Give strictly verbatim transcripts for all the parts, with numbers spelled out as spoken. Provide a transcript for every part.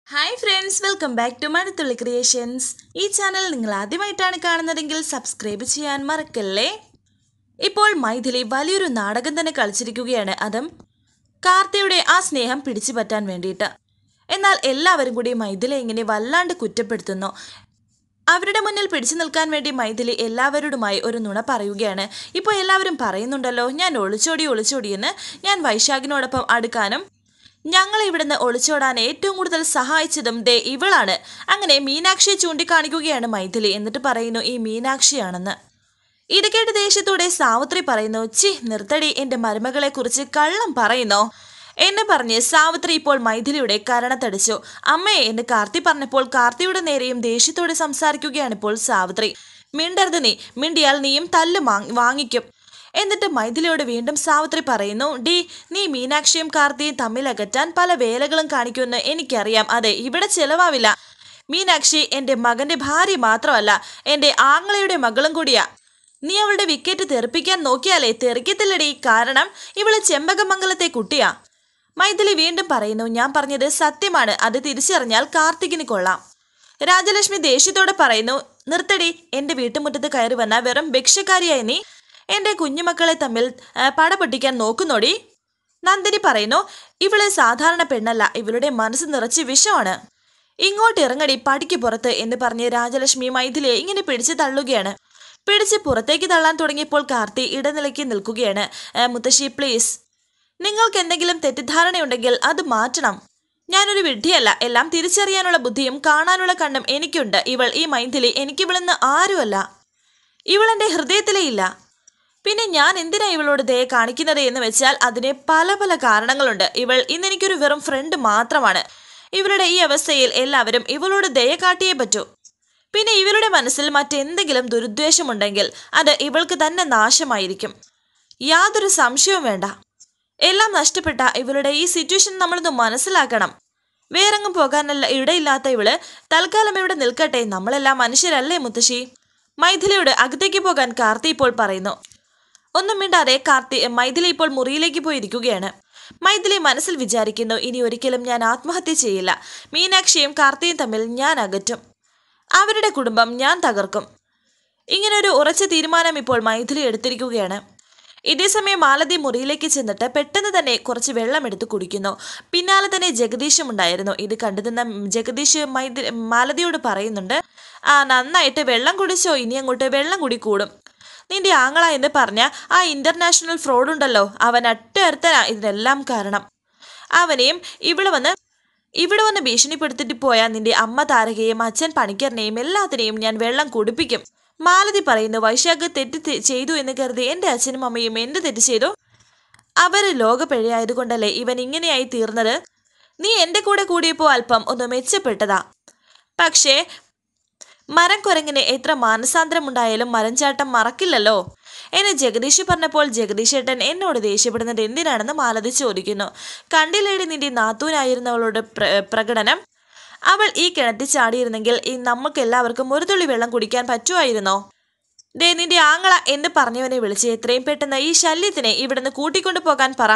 Hi friends, welcome back to Mazhathulli creations. ഈ channel നിങ്ങൾ ആദ്യമായിട്ടാണ് കാണുന്നതെങ്കിൽ സബ്സ്ക്രൈബ് ചെയ്യാൻ മറക്കല്ലേ. ഇപ്പോൾ മൈഥിലി വലിയൊരു നാടകം തന്നെ കളിച്ചിരിക്കുകയാണ്, അതും കാർത്തിയുടെ ആ സ്നേഹം പിടിച്ചു പറ്റാൻ വേണ്ടിയിട്ട്. എന്നാൽ എല്ലാവരും കൂടി മൈഥിലി ഇങ്ങനെ വല്ലാണ്ട് കുറ്റപ്പെടുത്തുന്നു. അവരുടെ മുന്നിൽ പിടിച്ചു നിൽക്കാൻ വേണ്ടി മൈഥിലി എല്ലാവരോടുമായി ഒരു നുണ പറയുകയാണ്. ഇപ്പോൾ എല്ലാവരും പറയുന്നുണ്ടല്ലോ, ഞാൻ ഒളിച്ചോടി ഒളിച്ചോടിയെന്ന്. ഞാൻ വൈശാഖിനോടൊപ്പം അടുക്കാനും ഞങ്ങളെ ഇവിടുന്ന് ഒളിച്ചോടാൻ ഏറ്റവും കൂടുതൽ സഹായിച്ചതും ദേ ഇവളാണ്. അങ്ങനെ മീനാക്ഷിയെ ചൂണ്ടിക്കാണിക്കുകയാണ് മൈഥിലി. എന്നിട്ട് പറയുന്നു ഈ മീനാക്ഷിയാണെന്ന്. ഇത് കേട്ട് ദേഷ്യത്തോടെ സാവിത്രി പറയുന്നു, ചി നിർത്തടി, എൻ്റെ മരുമകളെ കുറിച്ച് കള്ളം പറയുന്നോ എന്ന് പറഞ്ഞ് സാവിത്രി ഇപ്പോൾ മൈഥിലിയുടെ കരണത്തടിച്ചു. അമ്മയെ എന്ന് കാർത്തി പറഞ്ഞപ്പോൾ കാർത്തിയുടെ നേരെയും ദേഷ്യത്തോടെ സംസാരിക്കുകയാണ് ഇപ്പോൾ സാവിത്രി. മിണ്ടരുത്, നീ മിണ്ടിയാൽ നീയും തല്ല് വാങ്ങിക്കും. എന്നിട്ട് മൈഥിലിയോട് വീണ്ടും സാവിത്രി പറയുന്നു, ഡി നീ മീനാക്ഷിയും കാർത്തിയും തമ്മിൽ അകറ്റാൻ പല വേലകളും കാണിക്കുമെന്ന് എനിക്കറിയാം. അതെ, ഇവിടെ ചെലവാവില്ല. മീനാക്ഷി എൻ്റെ മകൻ്റെ ഭാര്യ മാത്രമല്ല, എൻ്റെ ആങ്ങളയുടെ മകളും കൂടിയാ. നീ അവളുടെ വിക്കറ്റ് തെറിപ്പിക്കാൻ നോക്കിയാലേ തെറിക്കത്തില്ലടി, കാരണം ഇവള് ചെമ്പകമംഗലത്തെ കുട്ടിയാ. മൈഥിലി വീണ്ടും പറയുന്നു, ഞാൻ പറഞ്ഞത് സത്യമാണ്, അത് തിരിച്ചറിഞ്ഞാൽ കാർത്തികിന് കൊള്ളാം. രാജലക്ഷ്മി ദേഷ്യത്തോടെ പറയുന്നു, നിർത്തടി, എൻ്റെ വീട്ടുമുറ്റത്ത് കയറി വന്ന വെറും ഭിക്ഷക്കാരിയായി നീ എൻ്റെ കുഞ്ഞുമക്കളെ തമ്മിൽ പടപൊട്ടിക്കാൻ നോക്കുന്നോടി. നന്ദിനി പറയുന്നു, ഇവള് സാധാരണ പെണ്ണല്ല, ഇവളുടെ മനസ്സ് നിറച്ച് വിഷമാണ്. ഇങ്ങോട്ട് ഇറങ്ങടി പടിക്ക് പുറത്ത് എന്ന് പറഞ്ഞ് രാജലക്ഷ്മി മൈഥിലിയെ ഇങ്ങനെ പിടിച്ച് തള്ളുകയാണ്. പിടിച്ച് പുറത്തേക്ക് തള്ളാൻ തുടങ്ങിയപ്പോൾ കാർത്തി ഇടനിലയ്ക്ക് നിൽക്കുകയാണ്. മുത്തശ്ശി പ്ലീസ്, നിങ്ങൾക്ക് എന്തെങ്കിലും തെറ്റിദ്ധാരണയുണ്ടെങ്കിൽ അത് മാറ്റണം. ഞാനൊരു വിഡ്ഢിയല്ല, എല്ലാം തിരിച്ചറിയാനുള്ള ബുദ്ധിയും കാണാനുള്ള കണ്ണും എനിക്കുണ്ട്. ഇവൾ ഈ മൈഥിലി എനിക്കിവളെന്ന് ആരുമല്ല, ഇവളെൻ്റെ ഹൃദയത്തിലേ ഇല്ല. പിന്നെ ഞാൻ എന്തിനാ ഇവളോട് ദയ കാണിക്കുന്നത് എന്ന് വെച്ചാൽ അതിന് പല പല കാരണങ്ങളുണ്ട്. ഇവൾ ഇന്നെനിക്കൊരു വെറും ഫ്രണ്ട് മാത്രമാണ്. ഇവരുടെ ഈ അവസ്ഥയിൽ എല്ലാവരും ഇവളോട് ദയ കാട്ടിയേ പറ്റൂ. പിന്നെ ഇവരുടെ മനസ്സിൽ മറ്റെന്തെങ്കിലും ദുരുദ്ദേശമുണ്ടെങ്കിൽ അത് ഇവൾക്ക് തന്നെ നാശമായിരിക്കും, യാതൊരു സംശയവും വേണ്ട. എല്ലാം നഷ്ടപ്പെട്ട ഇവളുടെ ഈ സിറ്റുവേഷൻ നമ്മളൊന്ന് മനസ്സിലാക്കണം. വേറെങ്ങും പോകാനല്ല ഇടയില്ലാത്ത ഇവള് തൽക്കാലം ഇവിടെ നിൽക്കട്ടെ, നമ്മളെല്ലാം മനുഷ്യരല്ലേ മുത്തശ്ശി. മൈഥിലിയോട് അകത്തേക്ക് പോകാൻ കാർത്തി ഇപ്പോൾ പറയുന്നു. ഒന്നും മിണ്ടാതെ കാർത്തി മൈഥിലി ഇപ്പോൾ മുറിയിലേക്ക് പോയിരിക്കുകയാണ്. മൈഥിലി മനസ്സിൽ വിചാരിക്കുന്നു, ഇനി ഒരിക്കലും ഞാൻ ആത്മഹത്യ ചെയ്യില്ല. മീനാക്ഷിയും കാർത്തിയും തമ്മിൽ ഞാൻ അകറ്റും, അവരുടെ കുടുംബം ഞാൻ തകർക്കും. ഇങ്ങനൊരു ഉറച്ച തീരുമാനം ഇപ്പോൾ മൈഥിലി എടുത്തിരിക്കുകയാണ്. ഇതേസമയം മാലതി മുറിയിലേക്ക് ചെന്നിട്ട് പെട്ടെന്ന് തന്നെ കുറച്ച് വെള്ളം എടുത്ത് കുടിക്കുന്നു. പിന്നാലെ തന്നെ ജഗദീഷും ഉണ്ടായിരുന്നു. ഇത് കണ്ടു നിന്ന ജഗദീഷ് മൈഥിലി മാലതിയോട് പറയുന്നുണ്ട്, ആ നന്നായിട്ട് വെള്ളം കുടിച്ചോ, ഇനി അങ്ങോട്ട് വെള്ളം കൂടി കൂടും. നിന്റെ ആങ്ങള എന്ന് പറഞ്ഞ ആ ഇന്റർനാഷണൽ ഫ്രോഡ് ഉണ്ടല്ലോ, അവൻ അട്ടേർത്തനാ ഇതിനെല്ലാം കാരണം. അവനെയും ഇവിടെ വന്ന് ഇവിടെ വന്ന് ഭീഷണിപ്പെടുത്തിട്ട് പോയാൽ നിന്റെ അമ്മ താരകയും അച്ഛൻ പണിക്കറിനെയും എല്ലാത്തിനെയും ഞാൻ വെള്ളം കുടിപ്പിക്കും. മാലതി പറയുന്നു, വൈശാഖ് തെറ്റ് ചെയ്തു എന്ന് കരുതി എൻ്റെ അച്ഛനും അമ്മയും എന്ത് തെറ്റ് ചെയ്തു? അവര് ലോകപ്പിഴയായതുകൊണ്ടല്ലേ ഇവൻ ഇങ്ങനെയായി തീർന്നത്. നീ എൻ്റെ കൂടെ കൂടിയപ്പോൾ അല്പം ഒന്ന് മെച്ചപ്പെട്ടതാ. പക്ഷേ മരം കുരങ്ങിന് എത്ര മാനസാന്തരമുണ്ടായാലും മരംചാട്ടം മറക്കില്ലല്ലോ എന്ന് ജഗദീഷ് പറഞ്ഞപ്പോൾ ജഗദീഷേട്ടൻ എന്നോട് ദേഷ്യപ്പെടുന്നത് എന്തിനാണെന്ന് മാലതി ചോദിക്കുന്നു. കണ്ടില്ലേടി നിന്റെ നാത്തൂനായിരുന്നവളുടെ പ്ര പ്രകടനം അവൾ ഈ കിണറ്റിൽ ചാടിയിരുന്നെങ്കിൽ ഈ നമുക്ക് എല്ലാവർക്കും ഒരു തുള്ളി വെള്ളം കുടിക്കാൻ പറ്റുമായിരുന്നോ? ദേ നിന്റെ ആങ്ങള എന്ന് പറഞ്ഞവനെ വിളിച്ച് എത്രയും പെട്ടെന്ന് ഈ ശല്യത്തിനെ ഇവിടുന്ന് കൂട്ടിക്കൊണ്ടു പോകാൻ പറ.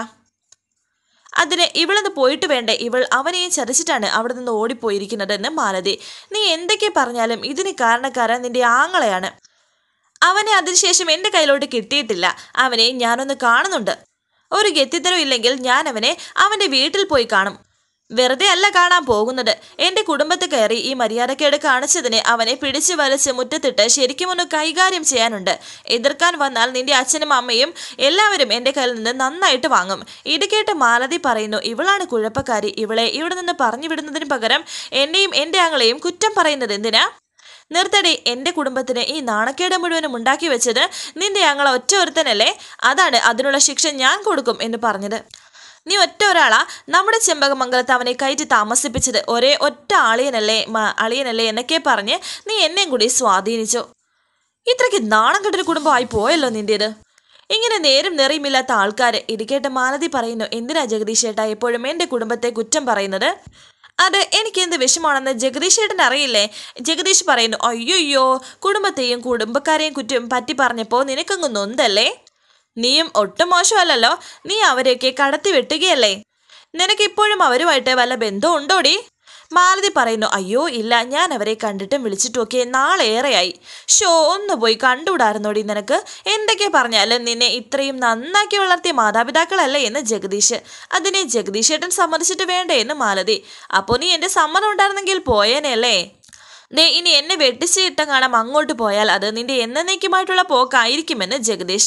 അതിന് ഇവളൊന്ന് പോയിട്ട് വേണ്ടേ, ഇവൾ അവനെയും ചതിച്ചിട്ടാണ് അവിടെ നിന്ന് ഓടിപ്പോയിരിക്കുന്നതെന്ന് മാലതി. നീ എന്തൊക്കെ പറഞ്ഞാലും ഇതിന് കാരണക്കാരൻ നിന്റെ ആങ്ങളെയാണ്. അവനെ അതിനുശേഷം എൻ്റെ കയ്യിലോട്ട് കിട്ടിയിട്ടില്ല. അവനെ ഞാനൊന്ന് കാണുന്നുണ്ട്. ഒരു ഗത്യത്തരം ഇല്ലെങ്കിൽ ഞാൻ അവനെ അവൻ്റെ വീട്ടിൽ പോയി കാണും. വെറുതെ അല്ല കാണാൻ പോകുന്നത്. എൻ്റെ കുടുംബത്തിൽ കയറി ഈ മര്യാദക്കേട് കാണിച്ചതിന് അവനെ പിടിച്ചു വലിച്ച് മുറ്റത്തിട്ട് ശരിക്കും ഒന്ന് കൈകാര്യം ചെയ്യാനുണ്ട്. എതിർക്കാൻ വന്നാൽ നിന്റെ അച്ഛനും അമ്മയും എല്ലാവരും എൻ്റെ കയ്യിൽ നിന്ന് നന്നായിട്ട് വാങ്ങും. ഇത് കേട്ട് മാലതി പറയുന്നു, ഇവളാണ് കുഴപ്പക്കാരി. ഇവളെ ഇവിടെ നിന്ന് പറഞ്ഞു വിടുന്നതിന് പകരം എന്നെയും എൻ്റെ ആങ്ങളെയും കുറ്റം പറയുന്നത് എന്തിനാ? നിർത്തടി, എൻ്റെ കുടുംബത്തിന് ഈ നാണക്കേട് മുഴുവനും ഉണ്ടാക്കി വെച്ചത് നിന്റെ ആങ്ങള ഒറ്റ ഒരുത്തനല്ലേ, അതാണ് അതിനുള്ള ശിക്ഷ ഞാൻ കൊടുക്കും എന്ന് പറഞ്ഞത്. നീ ഒറ്റ ഒരാളാ നമ്മുടെ ചെമ്പകമംഗലത്ത് അവനെ കയറ്റി താമസിപ്പിച്ചത്. ഒരേ ഒറ്റ അളിയനല്ലേ അളിയനല്ലേ എന്നൊക്കെ പറഞ്ഞ് നീ എന്നെയും കൂടി സ്വാധീനിച്ചു. ഇത്രയ്ക്ക് നാണം കെട്ടൊരു കുടുംബമായി പോയല്ലോ നിന്റേത്. ഇങ്ങനെ നേരും നെറിയുമില്ലാത്ത ആൾക്കാർ. ഇത് കേട്ട് മാലതി പറയുന്നു, എന്തിനാ ജഗദീഷേട്ടാ എപ്പോഴും എൻ്റെ കുടുംബത്തെ കുറ്റം പറയുന്നത്? അത് എനിക്ക് എന്ത് വിഷമാണെന്ന് ജഗദീഷേട്ടൻ അറിയില്ലേ? ജഗദീഷ് പറയുന്നു, അയ്യോയ്യോ, കുടുംബത്തെയും കുടുംബക്കാരെയും കുറ്റം പറ്റി പറഞ്ഞപ്പോൾ നിനക്കങ്ങ് നൊന്തല്ലേ? നീയും ഒട്ടും മോശമല്ലല്ലോ. നീ അവരെയൊക്കെ കടത്തി വെട്ടുകയല്ലേ? നിനക്കിപ്പോഴും അവരുമായിട്ട് വല്ല ബന്ധവും ഉണ്ടോടി? മാലതി പറയുന്നു, അയ്യോ ഇല്ല, ഞാൻ അവരെ കണ്ടിട്ടും വിളിച്ചിട്ടുമൊക്കെ നാളേറെയായി. ഷോ ഒന്ന് പോയി കണ്ടുവിടായിരുന്നോടി നിനക്ക്. എന്തൊക്കെ പറഞ്ഞാലും നിന്നെ ഇത്രയും നന്നാക്കി വളർത്തിയ മാതാപിതാക്കളല്ലേ എന്ന് ജഗദീഷ്. അതിനെ ജഗദീഷ് ഏട്ടൻ സമ്മതിച്ചിട്ട് വേണ്ടേ എന്ന് മാലതി. അപ്പോൾ നീ എൻ്റെ സമ്മതം ഉണ്ടായിരുന്നെങ്കിൽ പോയേനല്ലേ. ദേ ഇനി എന്നെ വെട്ടിച്ചിട്ട കാണാം അങ്ങോട്ട് പോയാൽ അത് നിന്റെ എന്നേക്കുമായിട്ടുള്ള പോക്കായിരിക്കുമെന്ന് ജഗദീഷ്.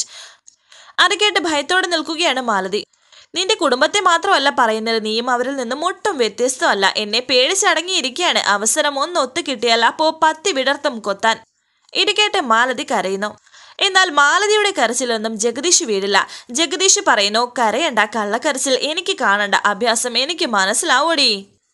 അത് കേട്ട് ഭയത്തോടെ നിൽക്കുകയാണ് മാലതി. നിന്റെ കുടുംബത്തെ മാത്രമല്ല പറയുന്നത്, നീയും അവരിൽ നിന്നും ഒട്ടും വ്യത്യസ്തമല്ല. എന്നെ പേടിച്ചടങ്ങിയിരിക്കുകയാണ്. അവസരം ഒന്ന് ഒത്തു കിട്ടിയാൽ അപ്പോ പത്തി വിടർത്തും കൊത്താൻ. ഇത് കേട്ട് മാലതി കരയുന്നു. എന്നാൽ മാലതിയുടെ കരച്ചിലൊന്നും ജഗദീഷ് വീടില്ല. ജഗദീഷ് പറയുന്നു, കരയണ്ട, കള്ളക്കരച്ചിൽ എനിക്ക് കാണണ്ട, അഭ്യാസം എനിക്ക് മനസ്സിലാവോടി.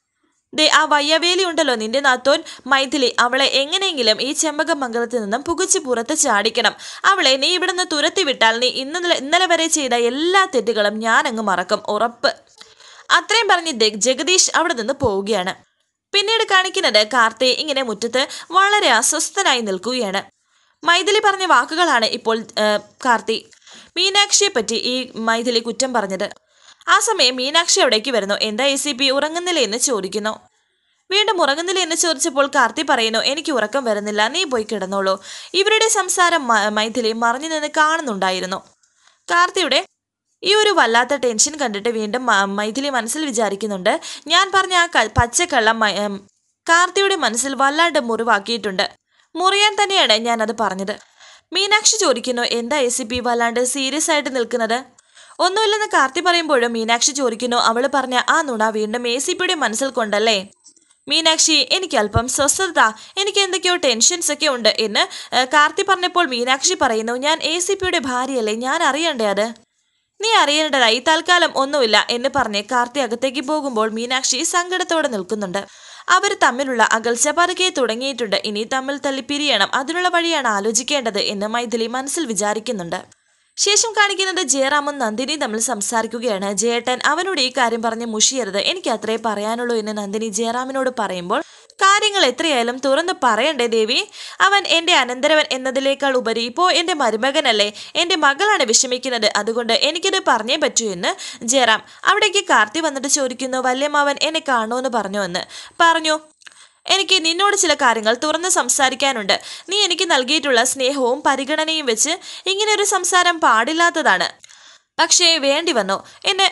ദേ ആ വയ്യവേലി ഉണ്ടല്ലോ നിന്റെ നാത്തോൻ മൈഥിലി, അവളെ എങ്ങനെയെങ്കിലും ഈ ചെമ്പകമംഗലത്തിൽ നിന്നും പുകച്ച് പുറത്ത് ചാടിക്കണം. അവളെ നീ ഇവിടുന്ന് തുരത്തി വിട്ടാൽ നീ ഇന്നലെ ഇന്നലെ വരെ ചെയ്ത എല്ലാ തെറ്റുകളും ഞാൻ അങ്ങ് മറക്കും, ഉറപ്പ്. അത്രയും പറഞ്ഞ് ജഗദീഷ് അവിടെ നിന്ന് പോവുകയാണ്. പിന്നീട് കാണിക്കുന്നത് കാർത്തി ഇങ്ങനെ മുറ്റത്ത് വളരെ അസ്വസ്ഥനായി നിൽക്കുകയാണ്. മൈഥിലി പറഞ്ഞ വാക്കുകളാണ് ഇപ്പോൾ കാർത്തി മീനാക്ഷിയെ പറ്റി ഈ മൈഥിലി കുറ്റം പറഞ്ഞത്. ആ സമയം മീനാക്ഷി അവിടേക്ക് വരുന്നു. എന്താ എ സി പി ഉറങ്ങുന്നില്ല എന്ന് ചോദിക്കുന്നു. വീണ്ടും ഉറങ്ങുന്നില്ല എന്ന് ചോദിച്ചപ്പോൾ കാർത്തി പറയുന്നു, എനിക്ക് ഉറക്കം വരുന്നില്ല, നീ പോയി കിടന്നോളൂ. ഇവരുടെ സംസാരം മൈഥിലി മറിഞ്ഞു നിന്ന് കാണുന്നുണ്ടായിരുന്നു. കാർത്തിയുടെ ഈ ഒരു വല്ലാത്ത ടെൻഷൻ കണ്ടിട്ട് വീണ്ടും മൈഥിലി മനസ്സിൽ വിചാരിക്കുന്നുണ്ട്, ഞാൻ പറഞ്ഞ ആ പച്ചക്കള്ളം കാർത്തിയുടെ മനസ്സിൽ വല്ലാണ്ട് മുറിവാക്കിയിട്ടുണ്ട്. മുറിയാൻ തന്നെയാണ് ഞാൻ അത് പറഞ്ഞത്. മീനാക്ഷി ചോദിക്കുന്നു, എന്താ എ സി പി വല്ലാണ്ട് സീരിയസ് ആയിട്ട് നിൽക്കുന്നത്? ഒന്നുമില്ലെന്ന് കാർത്തി പറയുമ്പോഴും മീനാക്ഷി ചോദിക്കുന്നു, അവള് പറഞ്ഞ ആ നുണ വീണ്ടും എ സി പിയുടെ മനസ്സിൽ കൊണ്ടല്ലേ? മീനാക്ഷി, എനിക്ക് അല്പം സ്വസ്ഥത, എനിക്ക് എന്തൊക്കെയോ ടെൻഷൻസ് ഒക്കെ ഉണ്ട് എന്ന് കാർത്തി പറഞ്ഞപ്പോൾ മീനാക്ഷി പറയുന്നു, ഞാൻ എ സി പിയുടെ ഭാര്യയല്ലേ, ഞാൻ അറിയണ്ടേ അത്? നീ അറിയേണ്ടതായി തൽക്കാലം ഒന്നുമില്ല എന്ന് പറഞ്ഞ് കാർത്തി അകത്തേക്ക് പോകുമ്പോൾ മീനാക്ഷി സങ്കടത്തോടെ നിൽക്കുന്നുണ്ട്. അവർ തമ്മിലുള്ള അകൽച്ച പതുക്കെ തുടങ്ങിയിട്ടുണ്ട്. ഇനി തമ്മിൽ തല്ലി പിരിയണം, അതിനുള്ള വഴിയാണ് ആലോചിക്കേണ്ടത് എന്ന് മൈഥിലി മനസ്സിൽ വിചാരിക്കുന്നുണ്ട്. ശേഷം കാണിക്കുന്നത് ജയറാമും നന്ദിനിയും തമ്മിൽ സംസാരിക്കുകയാണ്. ജയേട്ടൻ അവനോട് ഈ കാര്യം പറഞ്ഞ് മുഷിയരുത്, എനിക്ക് അത്രേ പറയാനുള്ളൂ എന്ന് നന്ദിനി ജയറാമിനോട് പറയുമ്പോൾ, കാര്യങ്ങൾ എത്രയായാലും തുറന്ന് പറയണ്ടേ ദേവി? അവൻ എൻ്റെ അനന്തരവൻ എന്നതിനേക്കാൾ ഉപരി ഇപ്പോൾ എൻ്റെ മരുമകനല്ലേ, എൻ്റെ മകളാണ് വിഷമിക്കുന്നത്, അതുകൊണ്ട് എനിക്കത് പറഞ്ഞേ പറ്റൂ എന്ന് ജയറാം. അവിടേക്ക് കാർത്തി വന്നിട്ട് ചോദിക്കുന്നു, വല്യമ്മാവൻ എന്നെ കാണുമെന്ന് പറഞ്ഞു എന്ന്. പറഞ്ഞു, എനിക്ക് നിന്നോട് ചില കാര്യങ്ങൾ തുറന്ന് സംസാരിക്കാനുണ്ട്. നീ എനിക്ക് നൽകിയിട്ടുള്ള സ്നേഹവും പരിഗണനയും വെച്ച് ഇങ്ങനെയൊരു സംസാരം പാടില്ലാത്തതാണ്, പക്ഷേ വേണ്ടി വന്നു എന്നെ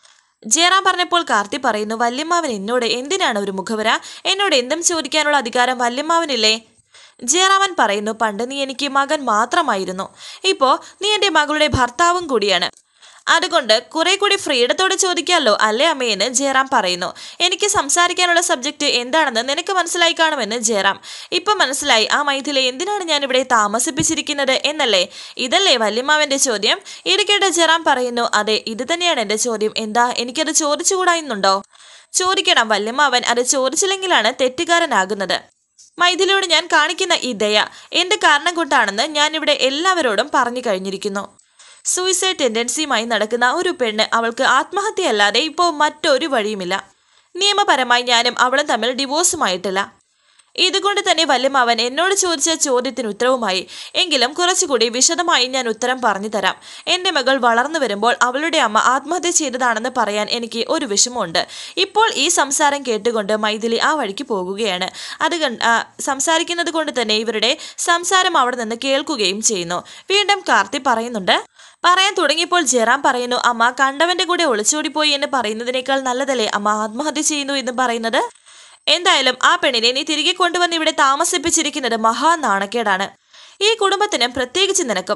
ജയറാം പറഞ്ഞപ്പോൾ കാർത്തി പറയുന്നു, വല്യമ്മാവൻ എന്നോട് എന്തിനാണ് ഒരു മുഖവര? എന്നോട് എന്തും ചോദിക്കാനുള്ള അധികാരം വല്യമ്മാവനില്ലേ? ജയറാമൻ പറയുന്നു, പണ്ട് നീ എനിക്ക് മകൻ മാത്രമായിരുന്നു, ഇപ്പോൾ നീ എൻ്റെ മകളുടെ ഭർത്താവും കൂടിയാണ്, അതുകൊണ്ട് കുറെ കൂടി ഫ്രീഡത്തോടെ ചോദിക്കാമല്ലോ അല്ലേ അമ്മയെന്ന് ജയറാം പറയുന്നു. എനിക്ക് സംസാരിക്കാനുള്ള സബ്ജക്റ്റ് എന്താണെന്ന് നിനക്ക് മനസ്സിലായി കാണുമെന്ന് ജയറാം. ഇപ്പം മനസ്സിലായി, ആ മൈഥിലി എന്തിനാണ് ഞാൻ ഇവിടെ താമസിപ്പിച്ചിരിക്കുന്നത് എന്നല്ലേ? ഇതല്ലേ വല്യമ്മാവൻ്റെ ചോദ്യം? ഇത് കേട്ട ജയറാം പറയുന്നു, അതെ, ഇത് തന്നെയാണ് എൻ്റെ ചോദ്യം. എന്താ, എനിക്കത് ചോദിച്ചുകൂടായിരുന്നുണ്ടോ? ചോദിക്കണം വല്യമ്മാവൻ, അത് ചോദിച്ചില്ലെങ്കിലാണ് തെറ്റുകാരനാകുന്നത്. മൈഥിലിയോട് ഞാൻ കാണിക്കുന്ന ഈ ദയ എന്ത് കാരണം കൊണ്ടാണെന്ന് ഞാൻ ഇവിടെ എല്ലാവരോടും പറഞ്ഞു കഴിഞ്ഞിരിക്കുന്നു. സൂയിസൈഡ് ടെൻഡൻസിയുമായി നടക്കുന്ന ഒരു പെണ്ണ്, അവൾക്ക് ആത്മഹത്യയല്ലാതെ ഇപ്പോൾ മറ്റൊരു വഴിയുമില്ല. നിയമപരമായി ഞാനും അവളും തമ്മിൽ ഡിവോഴ്സുമായിട്ടില്ല. ഇതുകൊണ്ട് തന്നെ വല്യമ്മാവൻ എന്നോട് ചോദിച്ച ചോദ്യത്തിന് ഉത്തരവുമായി. എങ്കിലും കുറച്ചുകൂടി വിശദമായി ഞാൻ ഉത്തരം പറഞ്ഞു തരാം. എൻ്റെ മകൾ വളർന്നു വരുമ്പോൾ അവളുടെ അമ്മ ആത്മഹത്യ ചെയ്തതാണെന്ന് പറയാൻ എനിക്ക് ഒരു വിഷമമുണ്ട്. ഇപ്പോൾ ഈ സംസാരം കേട്ടുകൊണ്ട് മൈഥിലി ആ വഴിക്ക് പോകുകയാണ്. അത് സംസാരിക്കുന്നത് കൊണ്ട് തന്നെ ഇവരുടെ സംസാരം അവിടെ നിന്ന് കേൾക്കുകയും ചെയ്യുന്നു. വീണ്ടും കാർത്തി പറയുന്നുണ്ട്. പറയാൻ തുടങ്ങിയപ്പോൾ ജയറാം പറയുന്നു, അമ്മ കണ്ടവന്റെ കൂടെ ഒളിച്ചോടിപ്പോയി എന്ന് പറയുന്നതിനേക്കാൾ നല്ലതല്ലേ അമ്മ ആത്മഹത്യ ചെയ്യുന്നു എന്ന് പറയുന്നത്? എന്തായാലും ആ പെണ്ണിനെ നീ തിരികെ കൊണ്ടുവന്ന് ഇവിടെ താമസിപ്പിച്ചിരിക്കുന്നത് മഹാ നാണക്കേടാണ്. ഈ കുടുംബത്തിനും പ്രത്യേകിച്ച് നിനക്കും.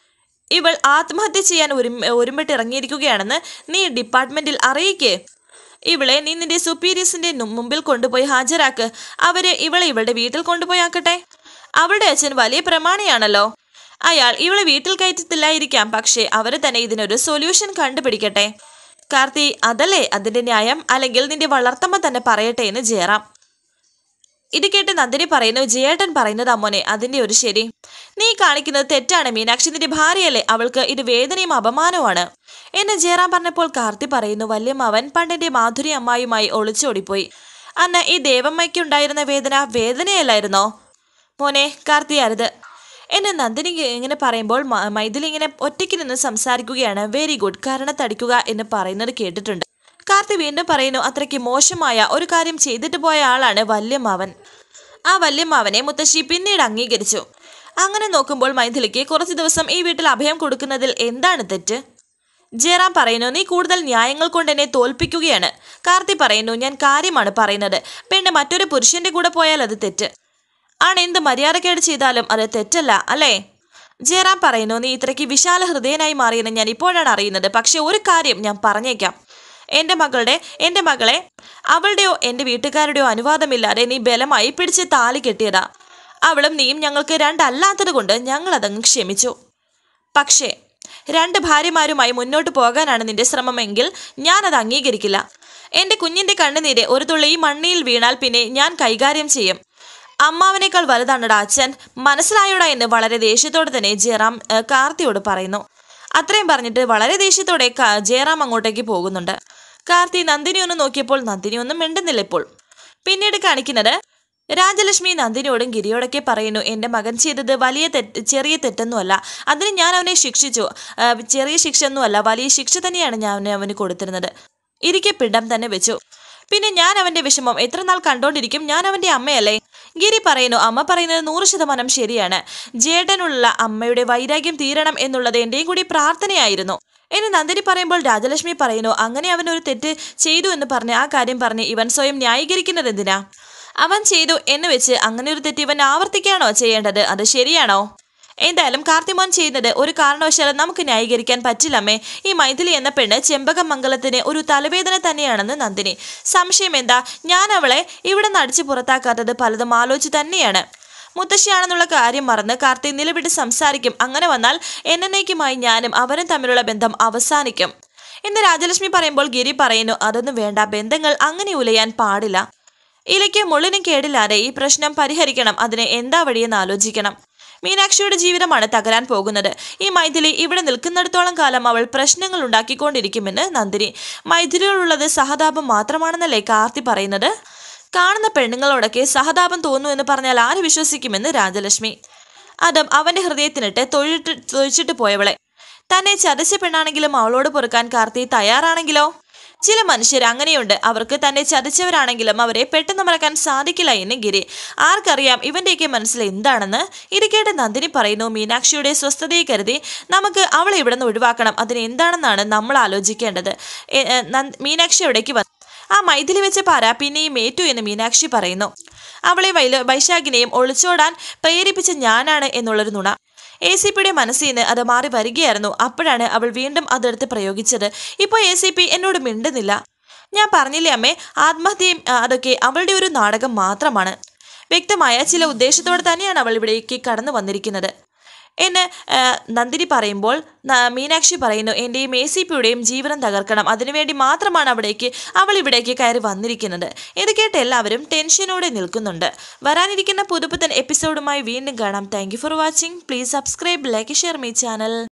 ഇവൾ ആത്മഹത്യ ചെയ്യാൻ ഒരു ഒരുമിട്ട് ഇറങ്ങിയിരിക്കുകയാണെന്ന് നീ ഡിപ്പാർട്ട്മെന്റിൽ അറിയിക്കേ. ഇവളെ നീ നിന്റെ സുപ്പീരിയേഴ്സിന്റെ മുമ്പിൽ കൊണ്ടുപോയി ഹാജരാക്ക്. അവര് ഇവളെ ഇവളുടെ വീട്ടിൽ കൊണ്ടുപോയി ആക്കട്ടെ. അവളുടെ അച്ഛൻ വലിയ പ്രമാണിയാണല്ലോ. അയാൾ ഇവളെ വീട്ടിൽ കയറ്റത്തില്ലായിരിക്കാം, പക്ഷേ അവർ തന്നെ ഇതിനൊരു സൊല്യൂഷൻ കണ്ടുപിടിക്കട്ടെ. കാർത്തി, അതല്ലേ അതിന്റെ ന്യായം? അല്ലെങ്കിൽ നിന്റെ വളർത്തമ്മ തന്നെ പറയട്ടെ എന്ന് ജയറാം. ഇത് കേട്ട് നന്ദിനി പറയുന്നു, ജയേട്ടൻ പറയുന്നത് അമ്മോനെ അതിന്റെ ഒരു ശരി. നീ കാണിക്കുന്നത് തെറ്റാണ് മീനാക്ഷി, നിന്റെ ഭാര്യയല്ലേ, അവൾക്ക് ഇത് വേദനയും അപമാനവുമാണ് എന്ന് ജയറാം പറഞ്ഞപ്പോൾ കാർത്തി പറയുന്നു, വല്യമ്മാവൻ പണ്ടെന്റെ മാധുരി അമ്മായുമായി ഒളിച്ചോടിപ്പോയി. അന്ന് ഈ ദേവമ്മയ്ക്കുണ്ടായിരുന്ന വേദന വേദനയല്ലായിരുന്നോ? മോനെ കാർത്തി, അരുത് എന്നെ നന്ദിനി ഇങ്ങനെ പറയുമ്പോൾ മൈഥിലി ഇങ്ങനെ ഒറ്റയ്ക്ക് നിന്ന് സംസാരിക്കുകയാണ്. വെരി ഗുഡ്, കരണത്തടിക്കുക എന്ന് പറയുന്നത് കേട്ടിട്ടുണ്ട്. കാർത്തി വീണ്ടും പറയുന്നു, അത്രയ്ക്ക് മോശമായ ഒരു കാര്യം ചെയ്തിട്ട് പോയ ആളാണ് വല്യമ്മാവൻ. ആ വല്യമ്മാവനെ മുത്തശ്ശി പിന്നീട് അംഗീകരിച്ചു. അങ്ങനെ നോക്കുമ്പോൾ മൈഥിലിക്ക് കുറച്ചു ദിവസം ഈ വീട്ടിൽ അഭയം കൊടുക്കുന്നതിൽ എന്താണ് തെറ്റ്? ജയറാം പറയുന്നു, നീ കൂടുതൽ ന്യായങ്ങൾ കൊണ്ട് എന്നെ തോൽപ്പിക്കുകയാണ്. കാർത്തി പറയുന്നു, ഞാൻ കാര്യമാണ് പറയുന്നത്. പെണ്ണ് മറ്റൊരു പുരുഷന്റെ കൂടെ പോയാൽ അത് തെറ്റ് ആണ്. എന്ത് മര്യാദക്കേട് ചെയ്താലും അത് തെറ്റല്ല അല്ലേ? ജയറാം പറയുന്നു, നീ ഇത്രയ്ക്ക് വിശാല ഹൃദയനായി മാറിയെന്ന് ഞാൻ ഇപ്പോഴാണ് അറിയുന്നത്. പക്ഷെ ഒരു കാര്യം ഞാൻ പറഞ്ഞേക്കാം, എൻ്റെ മകളുടെ എൻ്റെ മകളെ അവളുടെയോ എൻ്റെ വീട്ടുകാരുടെയോ അനുവാദമില്ലാതെ നീ ബലമായി പിടിച്ച് താലി കെട്ടിയതാ. അവളും നീയും ഞങ്ങൾക്ക് രണ്ടല്ലാത്തത് കൊണ്ട് ഞങ്ങളതങ്ങ് ക്ഷമിച്ചു. പക്ഷേ രണ്ട് ഭാര്യമാരുമായി മുന്നോട്ട് പോകാനാണ് നിന്റെ ശ്രമമെങ്കിൽ ഞാനത് അംഗീകരിക്കില്ല. എൻ്റെ കുഞ്ഞിൻ്റെ കണ്ണുനീര് ഒരു തുള്ളി ഈ മണ്ണിൽ വീണാൽ പിന്നെ ഞാൻ കൈകാര്യം ചെയ്യും. അമ്മാവനേക്കാൾ വലുതാണടാ അച്ഛൻ, മനസ്സിലായോടാ എന്ന് വളരെ ദേഷ്യത്തോടെ തന്നെ ജയറാം കാർത്തിയോട് പറയുന്നു. അത്രയും പറഞ്ഞിട്ട് വളരെ ദേഷ്യത്തോടെ ജയറാം അങ്ങോട്ടേക്ക് പോകുന്നുണ്ട്. കാർത്തി നന്ദിനി ഒന്ന് നോക്കിയപ്പോൾ നന്ദിനി ഒന്നും മിണ്ടുന്നില്ല. ഇപ്പോൾ പിന്നീട് കാണിക്കുന്നത് രാജലക്ഷ്മി നന്ദിനിയോടും ഗിരിയോടൊക്കെ പറയുന്നു, എൻ്റെ മകൻ ചെയ്തത് വലിയ തെറ്റ് ചെറിയ തെറ്റൊന്നുമല്ല, അതിന് ഞാൻ അവനെ ശിക്ഷിച്ചു. ചെറിയ ശിക്ഷ ഒന്നുമല്ല, വലിയ ശിക്ഷ തന്നെയാണ് ഞാൻ അവന് കൊടുത്തിരുന്നത്. ഇരിക്കെ പിണ്ടം തന്നെ വെച്ചു. പിന്നെ ഞാൻ അവൻ്റെ വിഷമം എത്ര നാൾ കണ്ടോണ്ടിരിക്കും? ഞാൻ അവൻ്റെ അമ്മയല്ലേ? ഗിരി പറയുന്നു, അമ്മ പറയുന്നത് നൂറ് ശതമാനം ശരിയാണ്. ജേട്ടനുള്ള അമ്മയുടെ വൈരാഗ്യം തീരണം എന്നുള്ളത് എൻ്റെയും കൂടി പ്രാർത്ഥനയായിരുന്നു എന്ന് നന്ദിനി പറയുമ്പോൾ രാജലക്ഷ്മി പറയുന്നു, അങ്ങനെ അവനൊരു തെറ്റ് ചെയ്തു എന്ന് പറഞ്ഞ് ആ കാര്യം പറഞ്ഞ് ഇവൻ സ്വയം ന്യായീകരിക്കുന്നത് എന്തിനാ? അവൻ ചെയ്തു എന്ന് വെച്ച് അങ്ങനെ ഒരു തെറ്റ് ഇവൻ ആവർത്തിക്കുകയാണോ ചെയ്യേണ്ടത്? അത് ശരിയാണോ? എന്തായാലും കാർത്തിമോൻ ചെയ്യുന്നത് ഒരു കാരണവശാലും നമുക്ക് ന്യായീകരിക്കാൻ പറ്റില്ലമ്മേ. ഈ മൈഥിലി എന്ന പെണ്ണ് ചെമ്പകമംഗലത്തിന് ഒരു തലവേദന തന്നെയാണെന്ന് നന്ദിനി. സംശയം എന്താ? ഞാൻ അവളെ ഇവിടെ നിന്ന് അടിച്ചു പുറത്താക്കാത്തത് പലതും ആലോചിച്ച് തന്നെയാണ്. മുത്തശ്ശിയാണെന്നുള്ള കാര്യം മറന്ന് കാർത്തി നിലവിട്ട് സംസാരിക്കും. അങ്ങനെ വന്നാൽ എന്നേക്കുമായി ഞാനും അവരും തമ്മിലുള്ള ബന്ധം അവസാനിക്കും എന്ന് രാജലക്ഷ്മി പറയുമ്പോൾ ഗിരി പറയുന്നു, അതൊന്നും വേണ്ട, ബന്ധങ്ങൾ അങ്ങനെ ഉലയാൻ പാടില്ല. ഇലയ്ക്ക് മുള്ളിനും കേടില്ലാതെ ഈ പ്രശ്നം പരിഹരിക്കണം. അതിന് എന്താ വഴിയെന്ന് ആലോചിക്കണം. മീനാക്ഷിയുടെ ജീവിതമാണ് തകരാൻ പോകുന്നത്. ഈ മൈഥിലി ഇവിടെ നിൽക്കുന്നിടത്തോളം കാലം അവൾ പ്രശ്നങ്ങൾ ഉണ്ടാക്കിക്കൊണ്ടിരിക്കുമെന്ന് നന്ദിനി. മൈഥിലിയോടുള്ളത് സഹതാപം മാത്രമാണെന്നല്ലേ കാർത്തി പറയുന്നത്? കാണുന്ന പെണ്ണുങ്ങളോടൊക്കെ സഹതാപം തോന്നുന്നു എന്ന് പറഞ്ഞാൽ ആര് വിശ്വസിക്കുമെന്ന് രാജലക്ഷ്മി. അതും അവന്റെ ഹൃദയത്തിനിട്ട് തൊഴിട്ട് തൊഴിച്ചിട്ട് പോയവളെ. തന്നെ ചതച്ച പെണ്ണാണെങ്കിലും അവളോട് പൊറുക്കാൻ കാർത്തി തയ്യാറാണെങ്കിലോ? ചില മനുഷ്യർ അങ്ങനെയുണ്ട്. അവർക്ക് തന്നെ ചതിച്ചവരാണെങ്കിലും അവരെ പെട്ടെന്ന് മറക്കാൻ സാധിക്കില്ല എന്ന് ഗിരി. ആർക്കറിയാം ഇവന്റെയൊക്കെ മനസ്സിൽ എന്താണെന്ന്? ഇത് കേട്ട് നന്ദിനി പറയുന്നു, മീനാക്ഷിയുടെ സ്വസ്ഥതയെ കരുതി നമുക്ക് അവളെ ഇവിടെ നിന്ന് ഒഴിവാക്കണം. അതിന് എന്താണെന്നാണ് നമ്മൾ ആലോചിക്കേണ്ടത്. മീനാക്ഷി എവിടേക്ക് വന്നു? ആ മൈഥിലി വെച്ച പാര പിന്നെയും ഏറ്റു എന്ന് മീനാക്ഷി പറയുന്നു. അവളെ വൈല വൈശാഖിനെയും ഒളിച്ചോടാൻ പ്രേരിപ്പിച്ച ഞാനാണ് എന്നുള്ളൊരു നുണ എ സി പിയുടെ മനസ്സിൽ നിന്ന് അത് മാറി വരികയായിരുന്നു. അപ്പോഴാണ് അവൾ വീണ്ടും അതെടുത്ത് പ്രയോഗിച്ചത്. ഇപ്പോൾ എ സി പി എന്നോട് മിണ്ടുന്നില്ല. ഞാൻ പറഞ്ഞില്ലേ അമ്മേ, ആത്മഹത്യയും അതൊക്കെ അവളുടെ ഒരു നാടകം മാത്രമാണ്. വ്യക്തമായ ചില ഉദ്ദേശത്തോടെ തന്നെയാണ് അവൾ ഇവിടേക്ക് കടന്നു വന്നിരിക്കുന്നത് എന്ന് നന്ദിനി പറയുമ്പോൾ മീനാക്ഷി പറയുന്നു, എൻ്റെയും എ സി പിയുടെയും ജീവനം തകർക്കണം. അതിനുവേണ്ടി മാത്രമാണ് അവിടേക്ക് അവൾ ഇവിടേക്ക് കയറി വന്നിരിക്കുന്നത്. ഇത് കേട്ട് എല്ലാവരും ടെൻഷനോടെ നിൽക്കുന്നുണ്ട്. വരാനിരിക്കുന്ന പുതുപുത്തൻ എപ്പിസോഡുമായി വീണ്ടും കാണാം. Thank you for watching. Please subscribe, like, share my channel.